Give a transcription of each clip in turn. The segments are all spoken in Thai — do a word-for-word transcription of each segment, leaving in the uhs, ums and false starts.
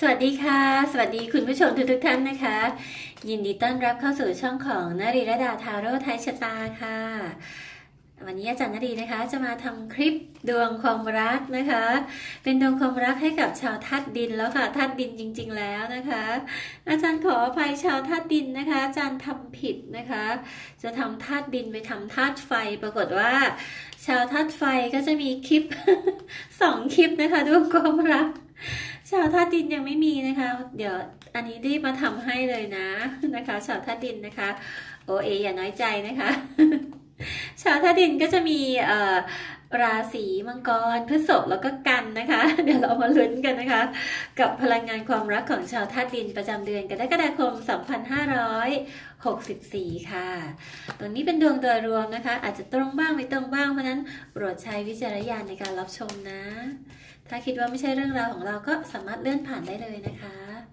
วัสดีค่ะสวัสดีคุณผู้ชมทุกทุกท่านนะคะยินดีต้อนรับเข้าสู่ช่องของนรีรดาทาโร่ไทยชะตาค่ะวันนี้อาจารย์นรีนะคะจะมาทำคลิปดวงความรักนะคะเป็นดวงความรักให้กับชาวธาตุดินแล้วค่ะธาตุดินจริงๆแล้วนะคะอาจารย์ขออภัยชาวธาตุดินนะคะอาจารย์ทำผิดนะคะจะทำธาตุดินไปทำธาตุไฟปรากฏว่าชาวธาตุไฟก็จะมีคลิป สองคลิปนะคะดวงความรักชาวธาตุดินยังไม่มีนะคะเดี๋ยวอันนี้รีบมาทำให้เลยนะนะคะชาวธาตุดินนะคะโอเออย่าน้อยใจนะคะ ชาวธาตุดินก็จะมีราศีมังกรพฤษภแล้วก็กันนะคะเดี๋ยวเรามาลุ้นกันนะคะกับพลังงานความรักของชาวธาตุดินประจำเดือนกรกฎาคมสองพันห้าร้อยหกสิบสี่ค่ะตรงนี้เป็นดวงโดยรวมนะคะอาจจะตรงบ้างไม่ตรงบ้างเพราะนั้นโปรดใช้วิจารณญาณในการรับชมนะถ้าคิดว่าไม่ใช่เรื่องราวของเราก็สามารถเลื่อนผ่านได้เลยนะคะ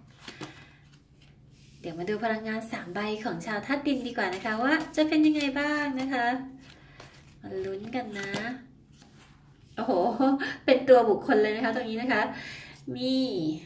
เดี๋ยวมาดูพลังงานสามใบของชาวธาตุดินดีกว่านะคะว่าจะเป็นยังไงบ้างนะคะมาลุ้นกันนะโอ้โหเป็นตัวบุคคลเลยนะคะตรงนี้นะคะมี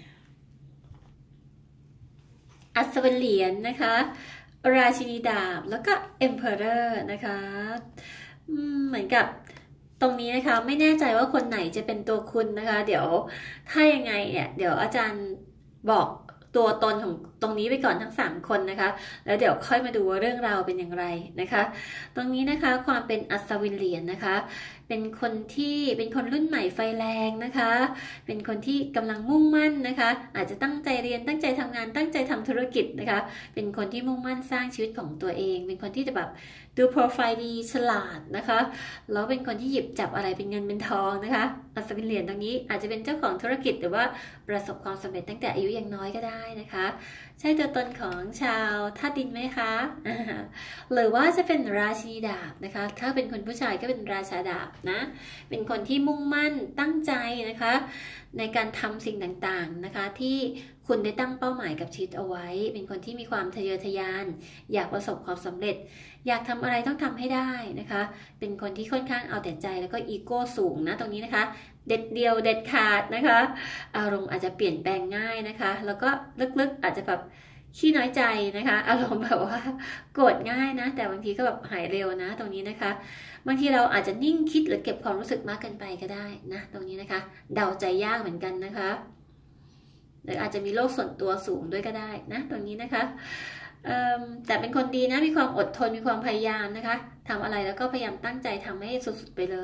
อัศวินเหรียญ นะคะราชินีดาบแล้วก็ Emperor นะคะเหมือนกับตรงนี้นะคะไม่แน่ใจว่าคนไหนจะเป็นตัวคุณนะคะเดี๋ยวถ้ายังไงเนี่ยเดี๋ยวอาจารย์บอกตัวตนของตรงนี้ไปก่อนทั้งสามคนนะคะแล้วเดี๋ยวค่อยมาดูว่าเรื่องราวเป็นอย่างไรนะคะตรงนี้นะคะความเป็นอัศวินเหรียญ นะคะเป็นคนที่เป็นคนรุ่นใหม่ไฟแรงนะคะเป็นคนที่กำลังมุ่งมั่นนะคะอาจจะตั้งใจเรียนตั้งใจทำงานตั้งใจทำธุรกิจนะคะเป็นคนที่มุ่งมั่นสร้างชีวิตของตัวเองเป็นคนที่จะแบบดูโปรไฟล์ดีฉลาดนะคะแล้วเป็นคนที่หยิบจับอะไรเป็นเงินเป็นทองนะคะอัศวินเหรียญตรงนี้อาจจะเป็นเจ้าของธุรกิจหรือว่าประสบความสำเร็จตั้งแต่อายุยังน้อยก็ได้นะคะใช่ตัวตนของชาวธาตุดินไหมคะหรือว่าจะเป็นราชินีดาบนะคะถ้าเป็นคนผู้ชายก็เป็นราชาดาบนะเป็นคนที่มุ่งมั่นตั้งใจนะคะในการทำสิ่งต่างๆนะคะที่คุณได้ตั้งเป้าหมายกับชีวิตเอาไว้เป็นคนที่มีความทะเยอทะยานอยากประสบความสำเร็จอยากทำอะไรต้องทำให้ได้นะคะเป็นคนที่ค่อนข้างเอาแต่ใจแล้วก็อีโก้สูงนะตรงนี้นะคะเด็ดเดียวเด็ดขาดนะคะอารมณ์อาจจะเปลี่ยนแปลงง่ายนะคะแล้วก็ลึกๆอาจจะแบบขี้น้อยใจนะคะอารมณ์แบบว่าโกรธง่ายนะแต่บางทีก็แบบหายเร็วนะตรงนี้นะคะบางทีเราอาจจะนิ่งคิดหรือเก็บความรู้สึกมากเกินไปก็ได้นะตรงนี้นะคะเดาใจยากเหมือนกันนะคะหรืออาจจะมีโลกส่วนตัวสูงด้วยก็ได้นะตรงนี้นะคะแต่เป็นคนดีนะมีความอดทนมีความพยายามนะคะทำอะไรแล้วก็พยายามตั้งใจทำให้สุดๆไปเลย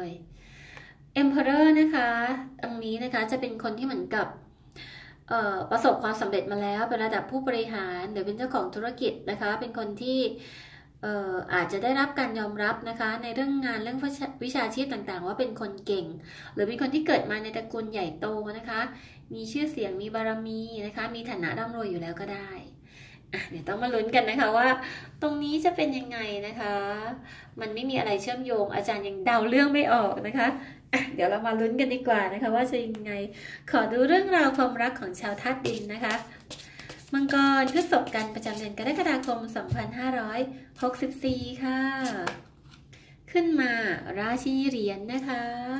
Emperor นะคะตรงนี้นะคะจะเป็นคนที่เหมือนกับประสบความสำเร็จมาแล้วเป็นระดับผู้บริหารหรือเป็นเจ้าของธุรกิจนะคะเป็นคนที่อาจจะได้รับการยอมรับนะคะในเรื่องงานเรื่องวิชาชีพต่างๆว่าเป็นคนเก่งหรือเป็นคนที่เกิดมาในตระกูลใหญ่โตนะคะมีชื่อเสียงมีบารมีนะคะมีฐานะร่ำรวยอยู่แล้วก็ได้เดี๋ยวต้องมาลุ้นกันนะคะว่าตรงนี้จะเป็นยังไงนะคะมันไม่มีอะไรเชื่อมโยงอาจารย์ยังเดาเรื่องไม่ออกนะคะเดี๋ยวเรามาลุ้นกันดีกว่านะคะว่าจะยังไงขอดูเรื่องราวความรักของชาวธาตุดินนะคะมังกรพฤษภกันประจำเดือนกรกฎาคมสองพันห้าร้อยหกสิบสี่ค่ะขึ้นมาราชินีเหรียญ นะคะ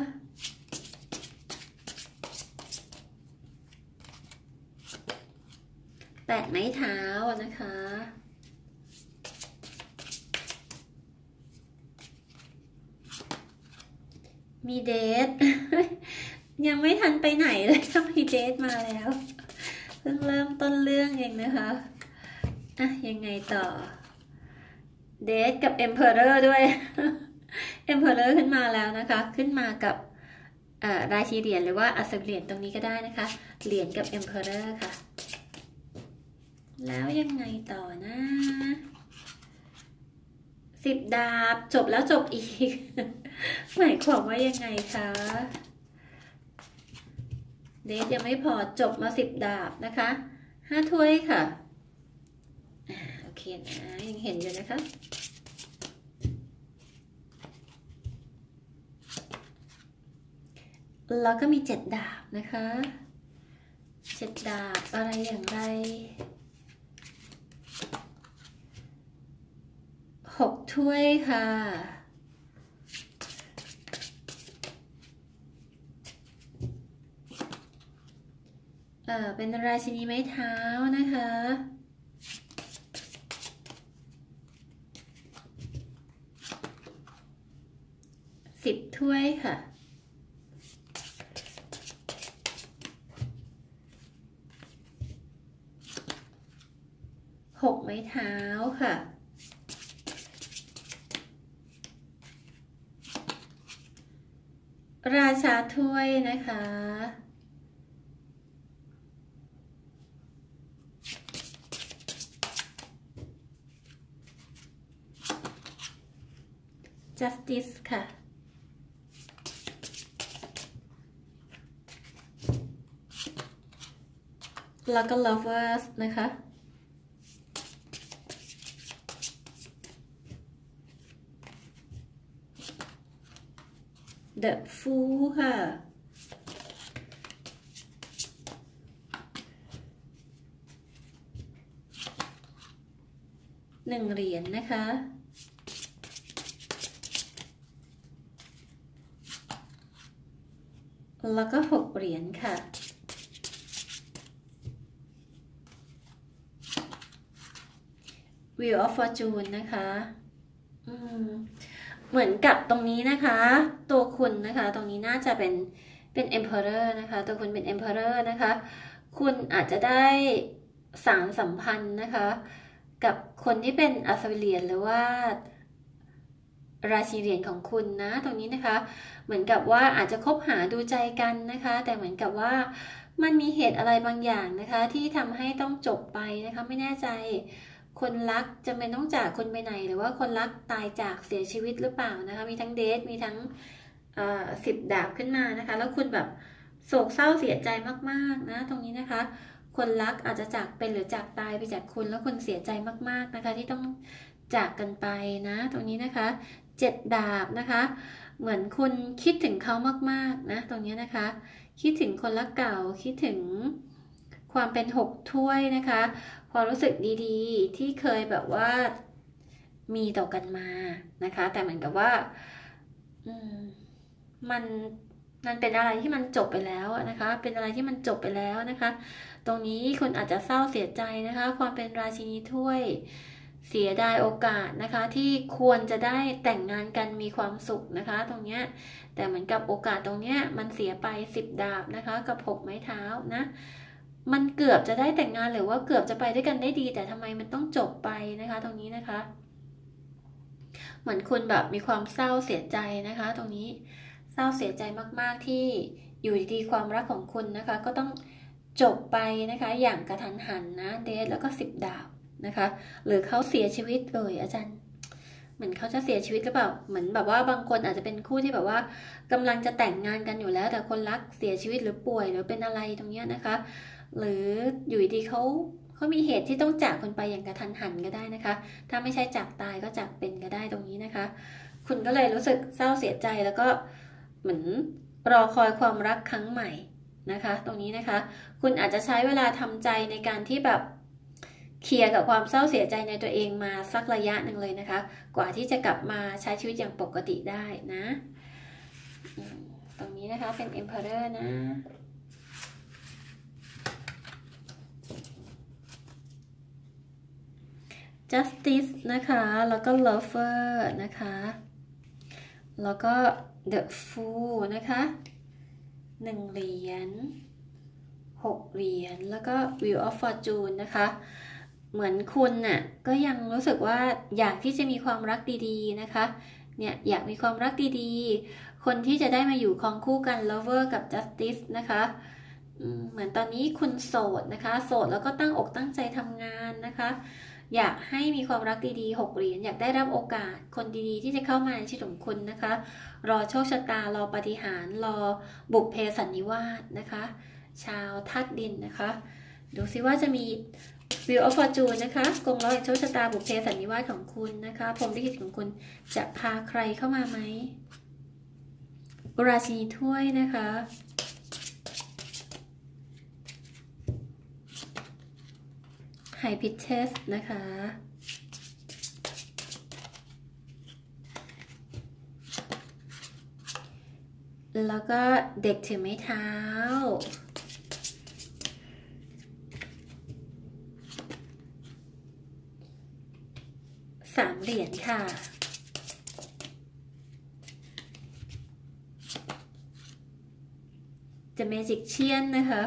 แปดไม้เท้านะคะมีเดท ยังไม่ทันไปไหนเลยก็มีเดทมาแล้วเพิ่งเริ่มต้นเรื่องเองนะคะอ่ะยังไงต่อเดทกับ Emperor ด้วย Emperor ขึ้นมาแล้วนะคะขึ้นมากับราชินีเหรียญหรือว่าอัศวินเหรียญตรงนี้ก็ได้นะคะเหรียญกับ Emperor ค่ะแล้วยังไงต่อนะสิบดาบจบแล้วจบอีก หมายความว่ายังไงคะเดทยังไม่พอจบมาสิบดาบนะคะห้าถ้วยค่ะอ่าโอเคนะยังเห็นอยู่นะคะแล้วก็มีเจ็ดดาบนะคะเจ็ดดาบอะไรอย่างไรหกถ้วยค่ะ อเอ่อเป็นราชินีไม้เท้านะคะสิบถ้วยค่ะหกไม้เท้าค่ะราชาถ้วยนะคะ justice ค่ะแล้วก็ lovers นะคะ the fool ค่ะหนึ่งเหรียญ นะคะแล้วก็หกเหรียญค่ะ Wheel of Fortune นะคะอืมเหมือนกับตรงนี้นะคะตัวคุณนะคะตรงนี้น่าจะเป็นเป็น Emperor นะคะตัวคุณเป็น Emperor นะคะคุณอาจจะได้สารสัมพันธ์นะคะกับคนที่เป็นอัศวินเหรียญหรือว่าราชินีเหรียญของคุณนะตรงนี้นะคะเหมือนกับว่าอาจจะคบหาดูใจกันนะคะแต่เหมือนกับว่ามันมีเหตุอะไรบางอย่างนะคะที่ทำให้ต้องจบไปนะคะไม่แน่ใจคนรักจำเป็นต้องจากคุณไปไหนหรือว่าคนรักตายจากเสียชีวิตหรือเปล่านะคะมีทั้งเดทมีทั้งสิบดาบขึ้นมานะคะแล้วคุณแบบโศกเศร้าเสียใจมากๆนะตรงนี้นะคะคนรักอาจจะจากเป็นหรือจากตายไปจากคุณแล้วคุณเสียใจมากๆนะคะที่ต้องจากกันไปนะตรงนี้นะคะเจ็ดดาบนะคะเหมือนคุณคิดถึงเขามากๆนะตรงนี้นะคะคิดถึงคนรักเก่าคิดถึงความเป็นหกถ้วยนะคะความรู้สึกดีๆที่เคยแบบว่ามีต่อกันมานะคะแต่เหมือนกับว่าอืมมันมันเป็นอะไรที่มันจบไปแล้วนะคะเป็นอะไรที่มันจบไปแล้วนะคะตรงนี้คุณอาจจะเศร้าเสียใจนะคะความเป็นราชินีถ้วยเสียดายโอกาสนะคะที่ควรจะได้แต่งงานกันมีความสุขนะคะตรงเนี้ยแต่เหมือนกับโอกาสตรงเนี้ยมันเสียไปสิบดาบนะคะกับหกไม้เท้านะมันเกือบจะได้แต่งงานหรือว่าเกือบจะไปด้วยกันได้ดีแต่ทำไมมันต้องจบไปนะคะตรงนี้นะคะเหมือนคุณแบบมีความเศร้าเสียใจนะคะตรงนี้เศร้าเสียใจมากๆที่อยู่ดีๆความรักของคุณนะคะก็ต้องจบไปนะคะอย่างกระทันหันนะเดทแล้วก็สิบดาบนะคะหรือเขาเสียชีวิตเลยอาจารย์เหมือนเขาจะเสียชีวิตหรือเปล่าเหมือนแบบว่าบางคนอาจจะเป็นคู่ที่แบบว่ากำลังจะแต่งงานกันอยู่แล้วแต่คนรักเสียชีวิตหรือป่วยหรือเป็นอะไรตรงนี้นะคะหรืออยู่ดีเขาเขามีเหตุที่ต้องจากคนไปอย่างกระทันหันก็ได้นะคะถ้าไม่ใช่จากตายก็จากเป็นก็ได้ตรงนี้นะคะคุณก็เลยรู้สึกเศร้าเสียใจแล้วก็เหมือนรอคอยความรักครั้งใหม่นะคะตรงนี้นะคะคุณอาจจะใช้เวลาทำใจในการที่แบบเคลียร์กับความเศร้าเสียใจในตัวเองมาสักระยะหนึ่งเลยนะคะกว่าที่จะกลับมาใช้ชีวิตอย่างปกติได้นะตรงนี้นะคะเป็น Emperor นะ justice นะคะแล้วก็ lover นะคะแล้วก็ the fool นะคะหนึ่งเหรียญหกเหรียญแล้วก็ wheel of fortune นะคะเหมือนคุณน่ะก็ยังรู้สึกว่าอยากที่จะมีความรักดีๆนะคะเนี่ยอยากมีความรักดีๆคนที่จะได้มาอยู่ครองคู่กัน lover กับ justice นะคะเหมือนตอนนี้คุณโสดนะคะโสดแล้วก็ตั้งอกตั้งใจทำงานนะคะอยากให้มีความรักดีๆหกเหรียญอยากได้รับโอกาสคนดีๆที่จะเข้ามาในชีวิตของคุณนะคะรอโชคชะตารอปาฏิหาริย์รอบุพเพสันนิวาสนะคะชาวธาตุดินนะคะดูซิว่าจะมี Wheel of Fortune นะคะกงล้อแห่งโชคชะตาบุพเพสันนิวาสของคุณนะคะพรหมลิขิตของคุณจะพาใครเข้ามาไหมราชินีถ้วยนะคะไฮพิเทสนะคะแล้วก็เด็กถือไม้เท้าเหรียญค่ะจะเมจิกเชียนนะคะ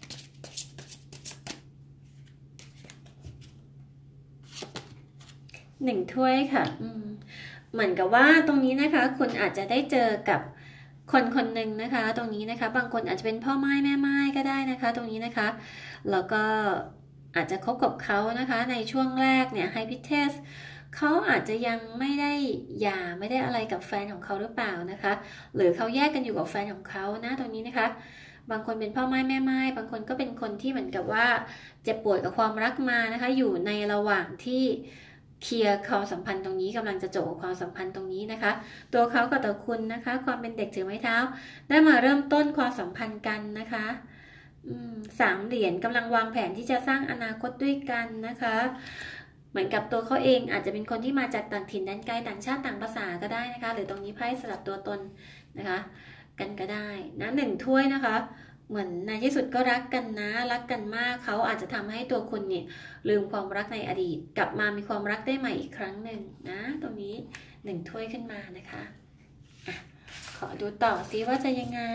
หนึ่งถ้วยค่ะอืมเหมือนกับว่าตรงนี้นะคะคุณอาจจะได้เจอกับคนคนหนึ่งนะคะตรงนี้นะคะบางคนอาจจะเป็นพ่อไม้แม่ไม้ก็ได้นะคะตรงนี้นะคะแล้วก็อาจจะคบกับเขานะคะในช่วงแรกเนี่ยไฮพิเทสเขาอาจจะยังไม่ได้หย่าไม่ได้อะไรกับแฟนของเขาหรือเปล่านะคะหรือเขาแยกกันอยู่กับแฟนของเขานะตรงนี้นะคะบางคนเป็นพ่อไม้แม่ไม้บางคนก็เป็นคนที่เหมือนกับว่าเจ็บปวดกับความรักมานะคะอยู่ในระหว่างที่เคลียร์ความสัมพันธ์ตรงนี้กำลังจะจบความสัมพันธ์ตรงนี้นะคะตัวเขากับตัวคุณนะคะความเป็นเด็กถือไม้เท้าได้มาเริ่มต้นความสัมพันธ์กันนะคะสามเหรียญกำลังวางแผนที่จะสร้างอนาคตด้วยกันนะคะเหมือนกับตัวเขาเองอาจจะเป็นคนที่มาจากต่างถิ่นแดนไกลต่างชาติต่างภาษาก็ได้นะคะหรือตรงนี้ไพ่สลับตัวตนนะคะกันก็ได้นะหนึ่งถ้วยนะคะเหมือนในที่สุดก็รักกันนะรักกันมากเขาอาจจะทำให้ตัวคุณเนี่ยลืมความรักในอดีตกลับมามีความรักได้ใหม่อีกครั้งหนึ่งนะตรงนี้หนึ่งถ้วยขึ้นมานะคะอะขอดูต่อซิว่าจะยังไง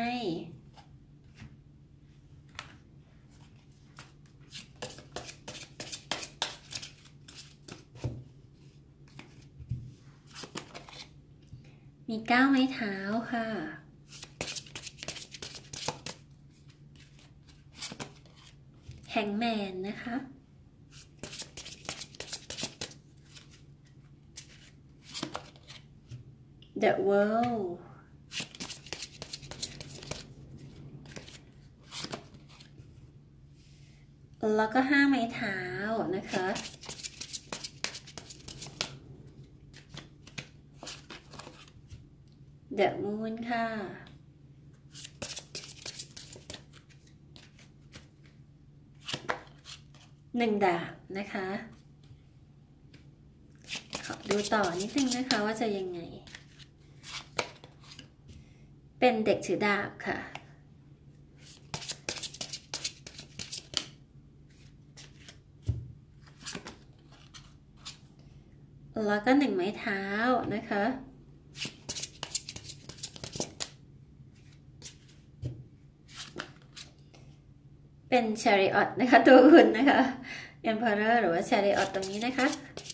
มีเก้าไม้เท้าค่ะแฮงแมนนะคะ The World แล้วก็ห้าไม้เท้านะคะ The Moon ค่ะหนึ่งดาบนะคะขอดูต่อนิดนึงนะคะว่าจะยังไงเป็นเด็กถือดาบค่ะแล้วก็หนึ่งไม้เท้านะคะเป็น Chariot นะคะตัวคุณนะคะ Emperor หรือว่า Chariot ตรงนี้นะคะ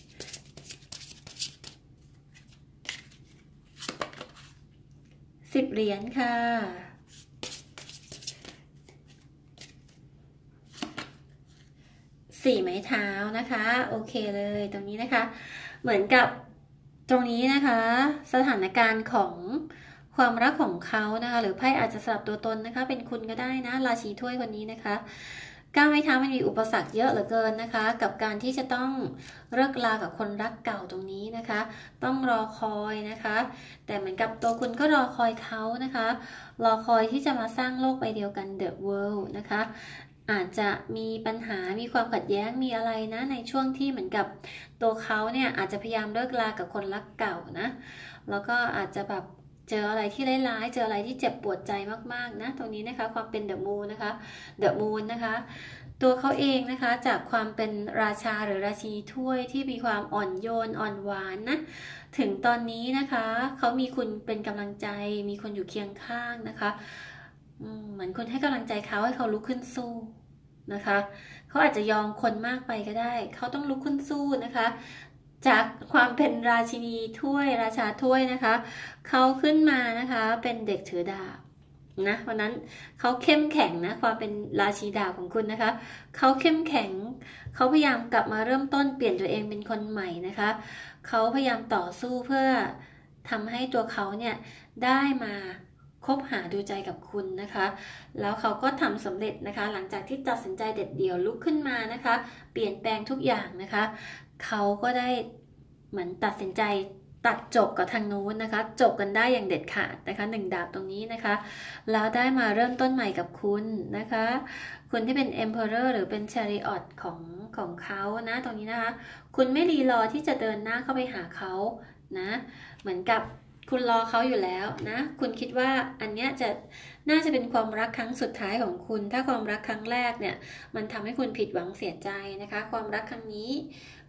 สิบเหรียญค่ะสี่ไม้เท้านะคะโอเคเลยตรงนี้นะคะเหมือนกับตรงนี้นะคะสถานการณ์ของความรักของเขานะคะหรือไพ่อาจจะสลับตัวตนนะคะเป็นคุณก็ได้นะราศีถ้วยคนนี้นะคะก้าวไม้เท้ามันมีอุปสรรคเยอะเหลือเกินนะคะกับการที่จะต้องเลิกลากับคนรักเก่าตรงนี้นะคะต้องรอคอยนะคะแต่เหมือนกับตัวคุณก็รอคอยเขานะคะรอคอยที่จะมาสร้างโลกใบเดียวกัน The World นะคะอาจจะมีปัญหามีความขัดแย้งมีอะไรนะในช่วงที่เหมือนกับตัวเขาเนี่ยอาจจะพยายามเลิกลากับคนรักเก่านะแล้วก็อาจจะแบบเจออะไรที่ร้ายๆเจออะไรที่เจ็บปวดใจมากๆนะตรงนี้นะคะความเป็น The Moon นะคะ The Moon นะคะตัวเขาเองนะคะจากความเป็นราชาหรือราชินีถ้วยที่มีความอ่อนโยนอ่อนหวานนะถึงตอนนี้นะคะเขามีคุณเป็นกำลังใจมีคนอยู่เคียงข้างนะคะเหมือนคนให้กำลังใจเขาให้เขาลุกขึ้นสู้นะคะเขาอาจจะยอมคนมากไปก็ได้เขาต้องลุกขึ้นสู้นะคะจากความเป็นราชินีถ้วยราชาถ้วยนะคะเขาขึ้นมานะคะเป็นเด็กถือดาบนะวันนั้นเขาเข้มแข็งนะความเป็นราชีดาบของคุณนะคะเขาเข้มแข็งเขาพยายามกลับมาเริ่มต้นเปลี่ยนตัวเองเป็นคนใหม่นะคะเขาพยายามต่อสู้เพื่อทำให้ตัวเขาเนี่ยได้มาคบหาดูใจกับคุณนะคะแล้วเขาก็ทำสำเร็จนะคะหลังจากที่ตัดสินใจเด็ดเดี่ยวลุกขึ้นมานะคะเปลี่ยนแปลงทุกอย่างนะคะเขาก็ได้เหมือนตัดสินใจตัดจบกับทางนู้นนะคะจบกันได้อย่างเด็ดขาดนะคะหนึ่งดาบตรงนี้นะคะแล้วได้มาเริ่มต้นใหม่กับคุณนะคะคุณที่เป็น Emperor หรือเป็น Chariot ของของเขานะตรงนี้นะคะคุณไม่รีรอที่จะเดินหน้าเข้าไปหาเขานะเหมือนกับคุณรอเขาอยู่แล้วนะคุณคิดว่าอันเนี้ยจะน่าจะเป็นความรักครั้งสุดท้ายของคุณถ้าความรักครั้งแรกเนี่ยมันทำให้คุณผิดหวังเสียใจนะคะความรักครั้งนี้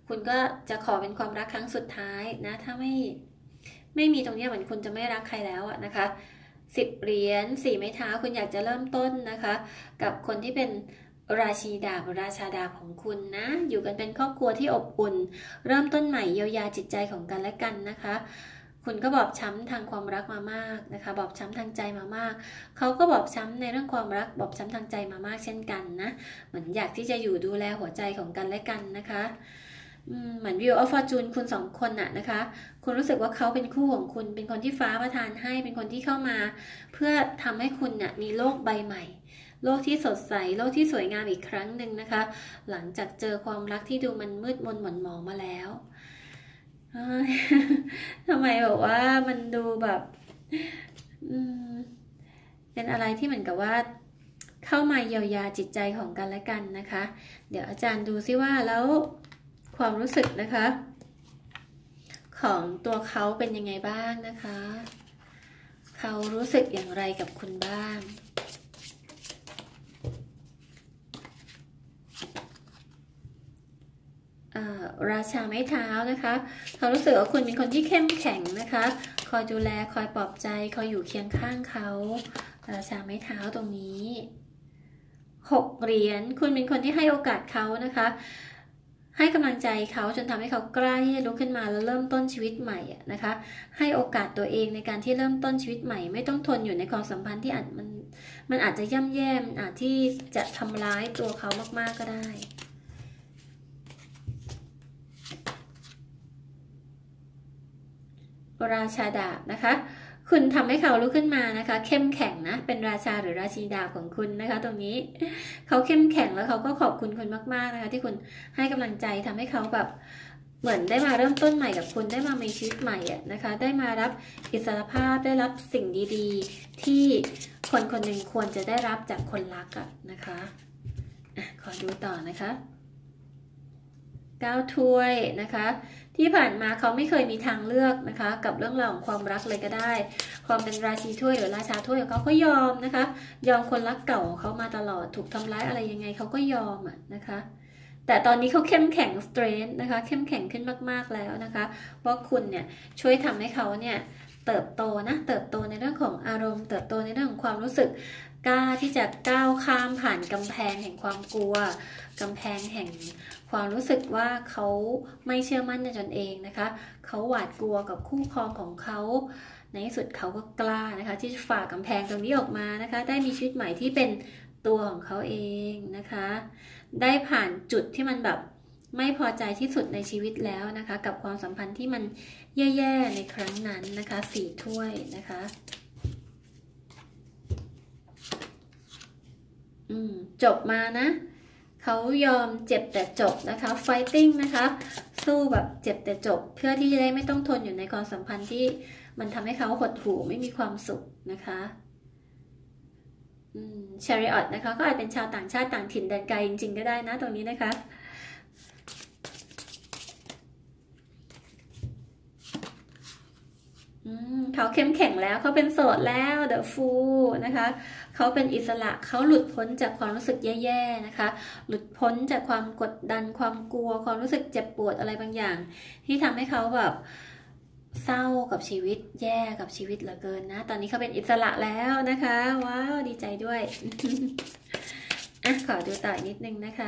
คุณก็จะขอเป็นความรักครั้งสุดท้ายนะถ้าไม่ไม่มีตรงนี้เหมือนคุณจะไม่รักใครแล้วอะนะคะสิบเหรียญสี่ไม้เท้าคุณอยากจะเริ่มต้นนะคะกับคนที่เป็นราชินีดาบราชาดาบของคุณนะอยู่กันเป็นครอบครัวที่อบอุ่นเริ่มต้นใหม่เยียวยาจิตใจของกันและกันนะคะคุณก็บอบช้ำทางความรักมามากนะคะบอบช้ำทางใจมามากเขาก็บอบช้ำในเรื่องความรักบอบช้ำทางใจมามากเช่นกันนะเหมือนอยากที่จะอยู่ดูแลหัวใจของกันและกันนะคะเหมือนวิวออฟฟอร์จูนคุณสองคนน่ะนะคะคุณรู้สึกว่าเขาเป็นคู่ของคุณเป็นคนที่ฟ้าประทานให้เป็นคนที่เข้ามาเพื่อทำให้คุณน่ะมีโลกใบใหม่โลกที่สดใสโลกที่สวยงามอีกครั้งหนึ่งนะคะหลังจากเจอความรักที่ดูมันมืดมนหม่นหมองมาแล้วทำไมบอกว่ามันดูแบบเป็นอะไรที่เหมือนกับว่าเข้ามาเยียวยาจิตใจของกันและกันนะคะเดี๋ยวอาจารย์ดูซิว่าแล้วความรู้สึกนะคะของตัวเขาเป็นยังไงบ้างนะคะเขารู้สึกอย่างไรกับคุณบ้างราชาไม้เท้านะคะเขารู้สึกว่าคุณเป็นคนที่เข้มแข็งนะคะคอยดูแลคอยปลอบใจคอยอยู่เคียงข้างเขาราชาไม้เท้าตรงนี้หกเหรียญคุณเป็นคนที่ให้โอกาสเขานะคะให้กำลังใจเขาจนทำให้เขากล้าที่จะลุกขึ้นมาแล้วเริ่มต้นชีวิตใหม่นะคะให้โอกาสตัวเองในการที่เริ่มต้นชีวิตใหม่ไม่ต้องทนอยู่ในความสัมพันธ์ที่อาจมันมันอาจจะย่ำแย่มันอาจที่จะทำร้ายตัวเขามากๆก็ได้ราชาดาบนะคะคุณทำให้เขาลุกขึ้นมานะคะเข้มแข็งนะเป็นราชาหรือราชินีดาบของคุณนะคะตรงนี้เขาเข้มแข็งแล้วเขาก็ขอบคุณคุณมากๆนะคะที่คุณให้กำลังใจทำให้เขาแบบเหมือนได้มาเริ่มต้นใหม่กับคุณได้มามีชีวิตใหม่อ่ะนะคะได้มารับอิสรภาพได้รับสิ่งดีๆที่คนคนหนึ่งควรจะได้รับจากคนรักอ่ะนะคะอ่ะขอดูต่อนะคะเก้าถ้วยนะคะที่ผ่านมาเขาไม่เคยมีทางเลือกนะคะกับเรื่องราวของความรักเลยก็ได้ความเป็นราชินีถ้วยหรือราชาถ้วยของเขาก็ยอมนะคะยอมคนรักเก่าของเขามาตลอดถูกทำร้ายอะไรยังไงเขาก็ยอมอ่ะนะคะแต่ตอนนี้เขาเข้มแข็งสเตรนท์นะคะเข้มแข็งขึ้นมากๆแล้วนะคะเพราะคุณเนี่ยช่วยทำให้เขาเนี่ยเติบโตนะเติบโตในเรื่องของอารมณ์เติบโตในเรื่องของความรู้สึกกล้าที่จะก้าวข้ามผ่านกำแพงแห่งความกลัวกำแพงแห่งความรู้สึกว่าเขาไม่เชื่อมั่นในตนเองนะคะเขาหวาดกลัวกับคู่ครองของเขาในที่สุดเขาก็กล้านะคะที่จะฝ่ากำแพงตรงนี้ออกมานะคะได้มีชีวิตใหม่ที่เป็นตัวของเขาเองนะคะได้ผ่านจุดที่มันแบบไม่พอใจที่สุดในชีวิตแล้วนะคะกับความสัมพันธ์ที่มันแย่ๆในครั้งนั้นนะคะสี่ถ้วยนะคะอืมจบมานะเขายอมเจ็บแต่จบนะคะ fighting นะคะสู้แบบเจ็บแต่จบเพื่อที่จะได้ไม่ต้องทนอยู่ในความสัมพันธ์ที่มันทำให้เขาหดหู่ไม่มีความสุขนะคะอืม chariot นะคะก็อาจเป็นชาวต่างชาติต่างถิ่นแดนไกลจริงๆก็ได้นะตรงนี้นะคะเขาเข้มแข็งแล้วเขาเป็นโสดแล้ว The Fool นะคะเขาเป็นอิสระเขาหลุดพ้นจากความรู้สึกแย่ๆนะคะหลุดพ้นจากความกดดันความกลัวความรู้สึกเจ็บปวดอะไรบางอย่างที่ทำให้เขาแบบเศร้ากับชีวิตแย่กับชีวิตเหลือเกินนะตอนนี้เขาเป็นอิสระแล้วนะคะว้าวดีใจด้วย อ่ะขอดูต่อนิดนึงนะคะ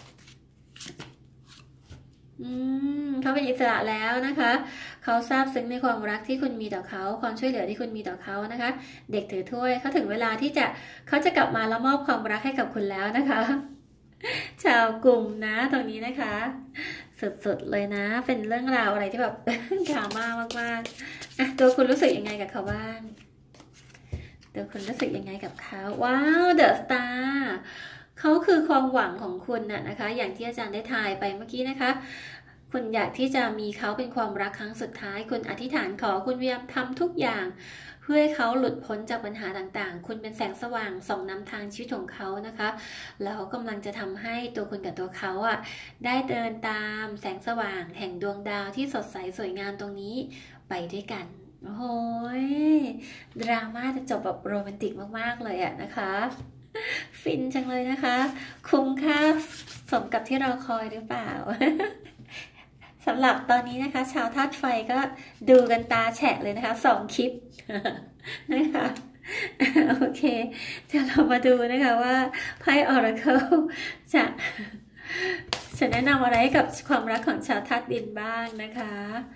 อืมเขาเป็นอิสระแล้วนะคะเขาซาบซึ้งในความรักที่คุณมีต่อเขาความช่วยเหลือที่คุณมีต่อเขานะคะเด็กถือถ้วยเขาถึงเวลาที่จะเขาจะกลับมาแล้วมอบความรักให้กับคุณแล้วนะคะชาวกลุ่มนะตรงนี้นะคะสุดๆเลยนะเป็นเรื่องราวอะไรที่แบบดราม่ามากๆอ่ะตัวคุณรู้สึกยังไงกับเขาบ้างตัวคุณรู้สึกยังไงกับเขาว้าวเดอะสตาร์เขาคือความหวังของคุณน่ะนะคะอย่างที่อาจารย์ได้ทายไปเมื่อกี้นะคะคุณอยากที่จะมีเขาเป็นความรักครั้งสุดท้ายคุณอธิษฐานขอคุณพยายามทำทุกอย่างเพื่อให้เขาหลุดพ้นจากปัญหาต่างๆคุณเป็นแสงสว่างส่องนำทางชีวิตของเขานะคะแล้วกำลังจะทำให้ตัวคุณกับตัวเขาอ่ะได้เดินตามแสงสว่างแห่งดวงดาวที่สดใสสวยงามตรงนี้ไปด้วยกันโอ้โหดราม่าจะจบแบบโรแมนติกมากๆเลยอะนะคะฟินจังเลยนะคะคุ้มค่าสมกับที่เราคอยหรือเปล่าสำหรับตอนนี้นะคะชาวธาตุไฟก็ดูกันตาแฉะเลยนะคะสองคลิปนะคะโอเคเดี๋ยวเรามาดูนะคะว่าไพ่ Oracle จะจะแนะนำอะไรกับความรักของชาวธาตุดินบ้างนะคะ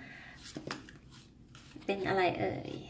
เป็นอะไรเอ่ย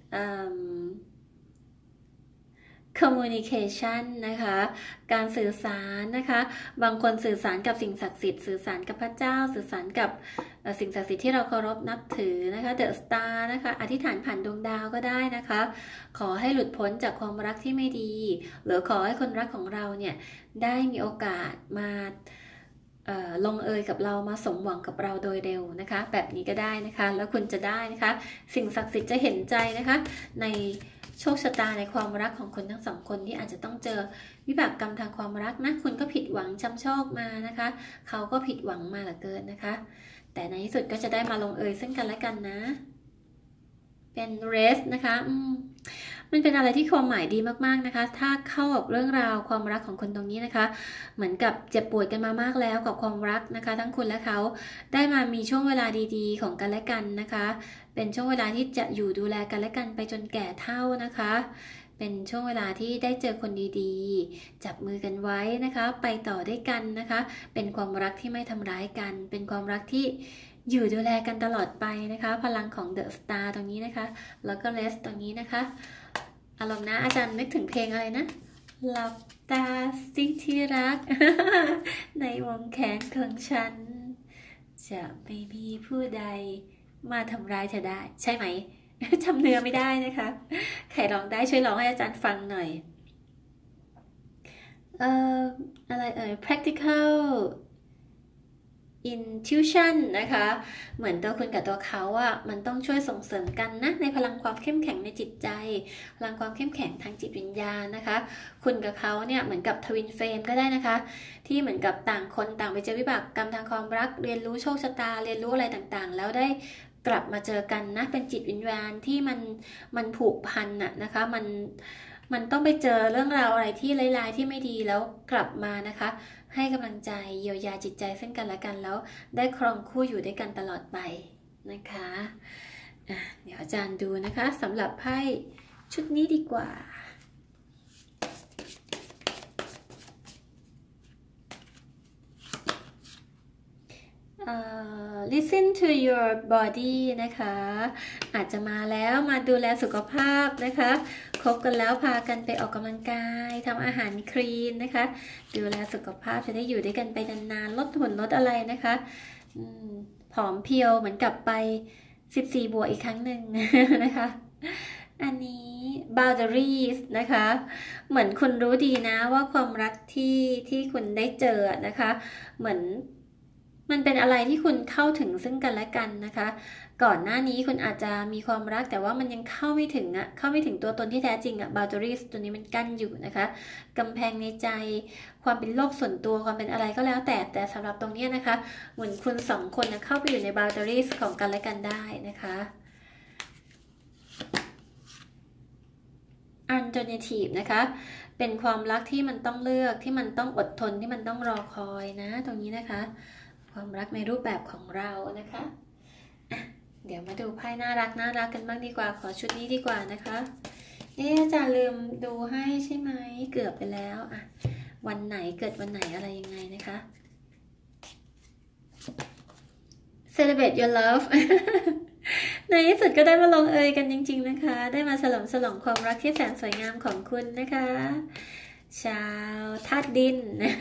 communication นะคะการสื่อสารนะคะบางคนสื่อสารกับสิ่งศักดิ์สิทธิ์สื่อสารกับพระเจ้าสื่อสารกับสิ่งศักดิ์สิทธิ์ที่เราเคารพนับถือนะคะ The Star นะคะอธิษฐานผ่านดวงดาวก็ได้นะคะขอให้หลุดพ้นจากความรักที่ไม่ดีหรือขอให้คนรักของเราเนี่ยได้มีโอกาสมาลงเอยกับเรามาสมหวังกับเราโดยเร็วนะคะแบบนี้ก็ได้นะคะแล้วคุณจะได้นะคะสิ่งศักดิ์สิทธิ์จะเห็นใจนะคะในโชคชะตาในความรักของคนทั้งสองคนที่อาจจะต้องเจอวิบากกรรมทางความรักนะคุณก็ผิดหวังช้ำโชคมานะคะเขาก็ผิดหวังมาเหลือเกินนะคะแต่ในที่สุดก็จะได้มาลงเอยซึ่งกันและกันนะเป็นเรสนะคะอืมมันเป็นอะไรที่ความหมายดีมากๆนะคะถ้าเข้ากับเรื่องราวความรักของคนตรงนี้นะคะเหมือนกับเจ็บปวดกันมามากแล้วกับความรักนะคะทั้งคุณและเขาได้มามีช่วงเวลาดีๆของกันและกันนะคะเป็นช่วงเวลาที่จะอยู่ดูแลกันและกันไปจนแก่เฒ่านะคะเป็นช่วงเวลาที่ได้เจอคนดีๆจับมือกันไว้นะคะไปต่อด้วยกันนะคะเป็นความรักที่ไม่ทำร้ายกันเป็นความรักที่อยู่ดูแลกันตลอดไปนะคะพลังของ The Star ตรงนี้นะคะแล้วก็ Rest ตรงนี้นะคะอารมณ์นะอาจารย์นึกถึงเพลงอะไรนะหลับตาสิที่รัก ในวงแขนของฉันจะไม่มีผู้ใดมาทำร้ายเธอได้ใช่ไหม จำเนื้อไม่ได้นะคะใครร้องได้ช่วยร้องให้อาจารย์ฟังหน่อยเอ่ออะไรเอ่ย practical intuition นะคะเหมือนตัวคุณกับตัวเขาอ่ะมันต้องช่วยส่งเสริมกันนะในพลังความเข้มแข็งในจิตใจพลังความเข้มแข็งทางจิตวิญญาณนะคะคุณกับเขาเนี่ยเหมือนกับทวินเฟลมก็ได้นะคะที่เหมือนกับต่างคนต่างไปเจอวิบากกรรมทางความรักเรียนรู้โชคชะตาเรียนรู้อะไรต่างๆแล้วได้กลับมาเจอกันนะเป็นจิตวิญญาณที่มันมันผูกพันน่ะนะคะมันมันต้องไปเจอเรื่องราวอะไรที่ร้ายๆที่ไม่ดีแล้วกลับมานะคะให้กำลังใจเยียวยาจิตใจซึ่งกันและกันแล้วได้ครองคู่อยู่ด้วยกันตลอดไปนะคะะเดี๋ยวอาจารย์ดูนะคะสำหรับไพ่ชุดนี้ดีกว่า Uh, listen to your body นะคะอาจจะมาแล้วมาดูแลสุขภาพนะคะคบกันแล้วพากันไปออกกำลังกายทำอาหารคลีนนะคะดูแลสุขภาพจะได้อยู่ด้วยกันไปนานๆลดหุ่นลดอะไรนะคะผอมเพียวเหมือนกับไปสิบสี่บวกอีกครั้งหนึ่งนะคะอันนี้ boundaries นะคะเหมือนคุณรู้ดีนะว่าความรักที่ที่คุณได้เจอนะคะเหมือนมันเป็นอะไรที่คุณเข้าถึงซึ่งกันและกันนะคะก่อนหน้านี้คุณอาจจะมีความรักแต่ว่ามันยังเข้าไม่ถึงอะเข้าไม่ถึงตัวตนที่แท้จริงอะ boundaries ตัวนี้มันกั้นอยู่นะคะกำแพงในใจความเป็นโลกส่วนตัวความเป็นอะไรก็แล้วแต่แต่สำหรับตรงนี้นะคะเหมือนคุณสองคนนะเข้าไปอยู่ใน boundaries ของกันและกันได้นะคะ alternative นะคะเป็นความรักที่มันต้องเลือกที่มันต้องอดทนที่มันต้องรอคอยนะตรงนี้นะคะความรักในรูปแบบของเรานะคะะเดี๋ยวมาดูไพ่น่ารักน่ารักกันบ้างดีกว่าขอชุดนี้ดีกว่านะคะเอ๊ะอาจารย์ลืมดูให้ใช่ไหมเกือบไปแล้วอ่ะวันไหนเกิดวันไหนอะไรยังไงนะคะ celebrate your love ในที่สุดก็ได้มาลงเอยกันจริงๆนะคะได้มาฉลองฉลองความรักที่แสนสวยงามของคุณนะคะชาวธาตุดิน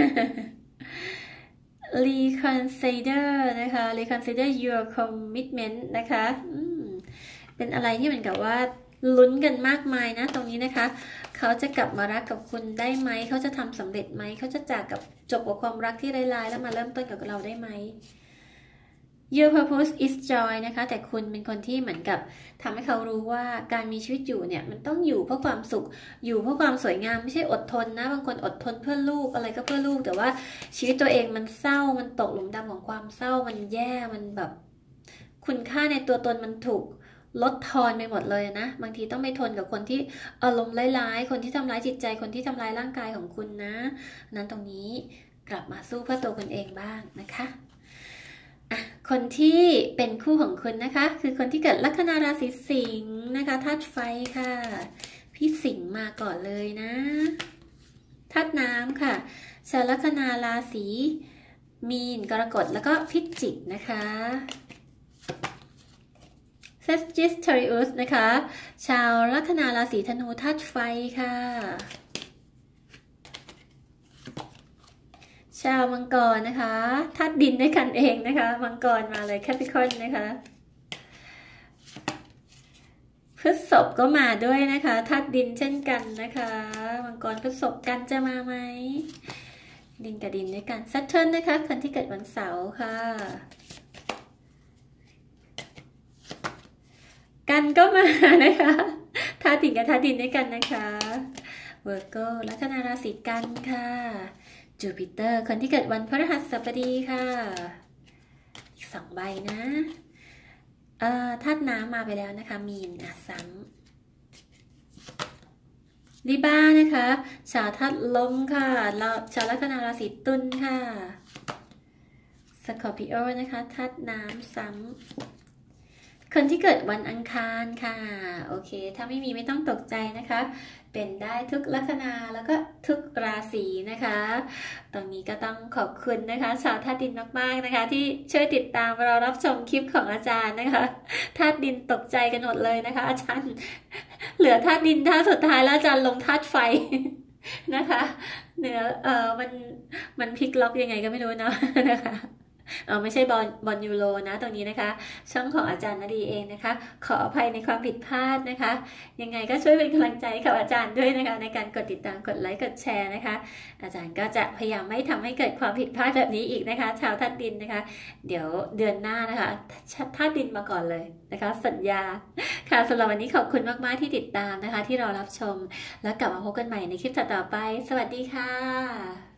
reconsider นะคะ reconsider your commitment นะคะเป็นอะไรที่เหมือนกับว่าลุ้นกันมากมายนะตรงนี้นะคะเขาจะกลับมารักกับคุณได้ไหมเขาจะทำสำเร็จไหมเขาจะจากกับจบกับความรักที่ร้ายๆแล้วมาเริ่มต้นกับเราได้ไหมYour purpose is joy นะคะแต่คุณเป็นคนที่เหมือนกับทำให้เขารู้ว่าการมีชีวิตอยู่เนี่ยมันต้องอยู่เพื่อความสุขอยู่เพื่อความสวยงามไม่ใช่อดทนนะบางคนอดทนเพื่อลูกอะไรก็เพื่อลูกแต่ว่าชีวิตตัวเองมันเศร้ามันตกหลุมดำของความเศร้ามันแย่มันแบบคุณค่าในตัวตนมันถูกลดทอนไปหมดเลยนะบางทีต้องไปทนกับคนที่อารมณ์ร้ายๆคนที่ทำร้ายจิตใจคนที่ทำร้ายร่างกายของคุณนะนั้นตรงนี้กลับมาสู้เพื่อตัวคุณเองบ้างนะคะคนที่เป็นคู่ของคุณนะคะคือคนที่เกิดลัคนาราศีสิงห์นะคะธาตุไฟค่ะพี่สิงห์มาก่อนเลยนะธาตุน้ำค่ะชาวลัคนาราศีมีนกรกฎแล้วก็พิจิกนะคะเซสจิสเทริอุสนะคะชาวลัคนาราศีธนูธาตุไฟค่ะชาวมังกรนะคะธาตุดินด้วยกันเองนะคะมังกรมาเลยแคปิคอนนะคะพฤษภก็มาด้วยนะคะธาตุดินเช่นกันนะคะมังกรพฤษภกันจะมาไหมดินกับดินด้วยกันซัตเทิร์นนะคะคนที่เกิดวันเสาร์ค่ะกันก็มานะคะธาตุดินกับธาตุดินด้วยกันนะคะเวอร์โกลัคนาราศีกันค่ะจูปิเตอร์คนที่เกิดวันพฤหัสบดีค่ะอีกสองใบนะเอ่อธาตุน้ำมาไปแล้วนะคะมีนอ่ะซ้ำลิบ้านะคะชาวธาตุลมค่ะชาวลัคนาราศีตุลค่ะสคอร์ปิโอนะคะธาตุน้ำซ้ำคนที่เกิดวันอังคารค่ะโอเคถ้าไม่มีไม่ต้องตกใจนะคะเป็นได้ทุกลัคนาแล้วก็ทุกราศีนะคะตรงนี้ก็ต้องขอบคุณนะคะชาวธาตุดินมากๆนะคะที่ช่วยติดตามเรารับชมคลิปของอาจารย์นะคะธาตุดินตกใจกันหมดเลยนะคะอาจารย์เหลือธาตุดินธาตุสุดท้ายแล้วอาจารย์ลงธาตุไฟนะคะเนื้อเออมันมันพลิกล็อกยังไงก็ไม่รู้เนาะนะคะเออไม่ใช่บอลบอลยูโรนะตรงนี้นะคะช่องของอาจารย์นดีเองนะคะขออภัยในความผิดพลาดนะคะยังไงก็ช่วยเป็นกำลังใจกับอาจารย์ด้วยนะคะในการกดติดตามกดไลค์กดแชร์นะคะอาจารย์ก็จะพยายามไม่ทำให้เกิดความผิดพลาดแบบนี้อีกนะคะชาวธาตุดินนะคะเดี๋ยวเดือนหน้านะคะธาตุดินมาก่อนเลยนะคะสัญญาค่ะสำหรับวันนี้ขอบคุณมากๆที่ติดตามนะคะที่เรารับชมแล้วกลับมาพบกันใหม่ในคลิปต่อไปสวัสดีค่ะ